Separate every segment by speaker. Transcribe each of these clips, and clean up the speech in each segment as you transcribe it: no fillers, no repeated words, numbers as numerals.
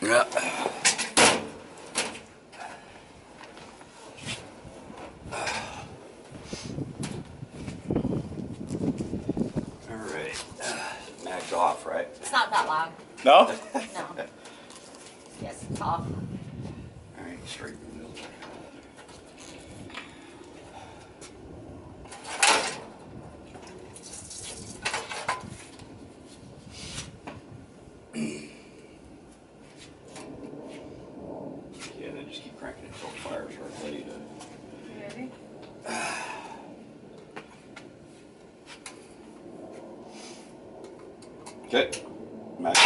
Speaker 1: Yeah. All right. Mag's off, right?
Speaker 2: It's not that loud.
Speaker 3: No?
Speaker 2: No. Yes, it's off.
Speaker 1: All right, straighten the middle. Yeah, then just keep cranking it until the fires are ready to.
Speaker 2: Ready?
Speaker 1: Okay. Mag.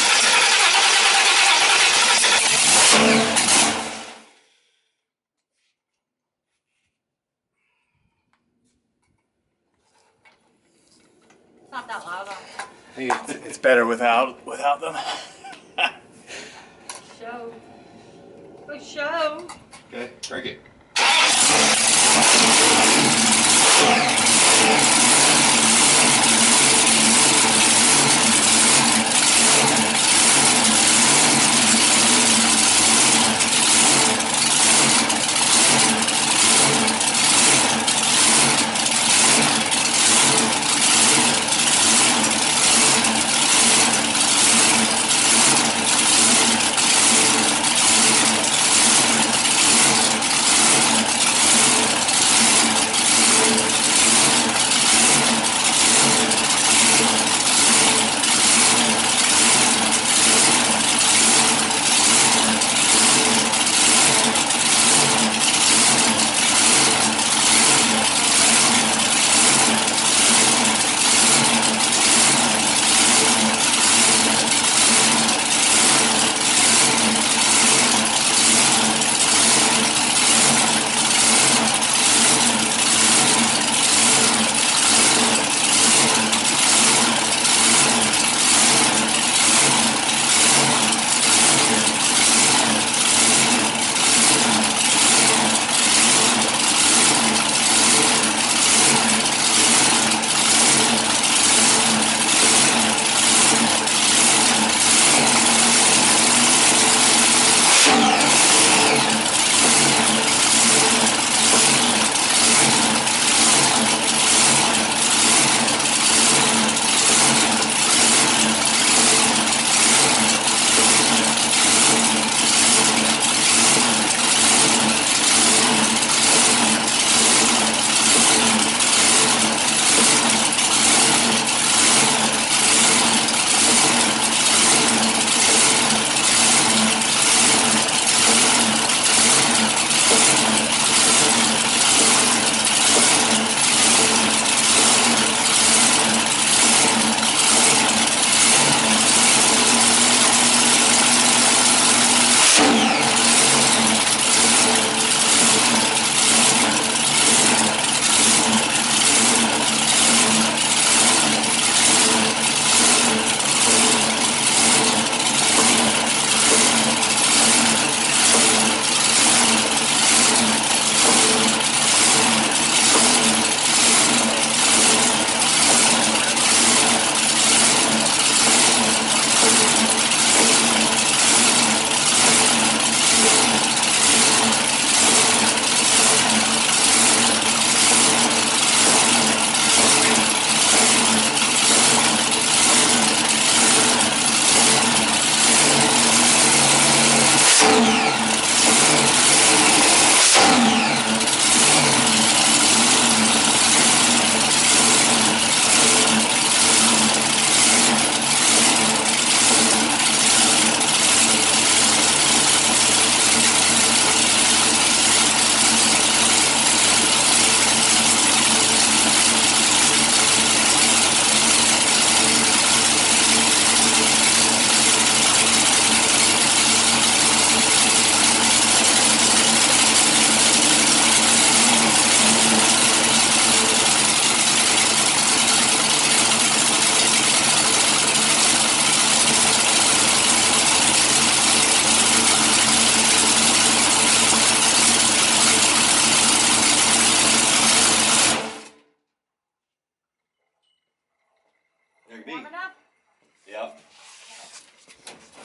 Speaker 2: It's not that loud.
Speaker 3: I think it's better without them.
Speaker 2: Show. Good show.
Speaker 1: Okay, crank it.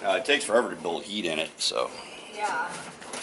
Speaker 1: It takes forever to build heat in it, so.
Speaker 2: Yeah.